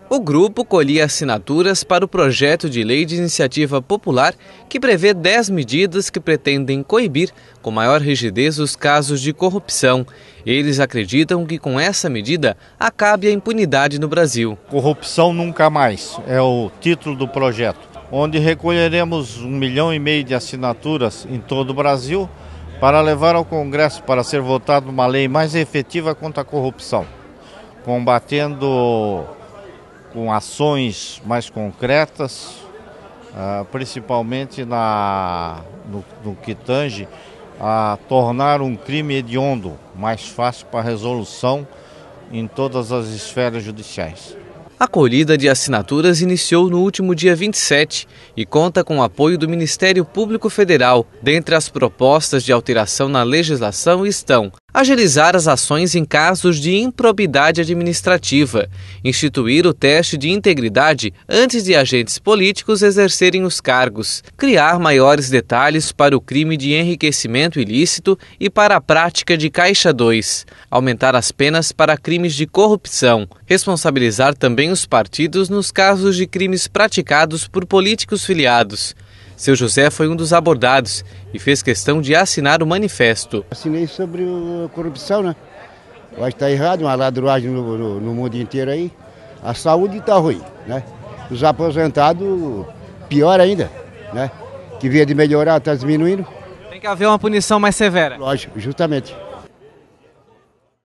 O grupo colhia assinaturas para o projeto de lei de iniciativa popular que prevê 10 medidas que pretendem coibir com maior rigidez os casos de corrupção. Eles acreditam que com essa medida acabe a impunidade no Brasil. Corrupção nunca mais é o título do projeto, onde recolheremos 1,5 milhão de assinaturas em todo o Brasil para levar ao Congresso para ser votada uma lei mais efetiva contra a corrupção, combatendo com ações mais concretas, principalmente no que tange a tornar um crime hediondo mais fácil para resolução em todas as esferas judiciais. A colhida de assinaturas iniciou no último dia 27 e conta com o apoio do Ministério Público Federal. Dentre as propostas de alteração na legislação estão: agilizar as ações em casos de improbidade administrativa, instituir o teste de integridade antes de agentes políticos exercerem os cargos, criar maiores detalhes para o crime de enriquecimento ilícito e para a prática de Caixa 2, aumentar as penas para crimes de corrupção, responsabilizar também os partidos nos casos de crimes praticados por políticos filiados. Seu José foi um dos abordados e fez questão de assinar o manifesto. Assinei sobre a corrupção, né? Eu acho que está errado, uma ladruagem no mundo inteiro aí. A saúde está ruim, né? Os aposentados, pior ainda, né? Que via de melhorar, está diminuindo. Tem que haver uma punição mais severa. Lógico, justamente.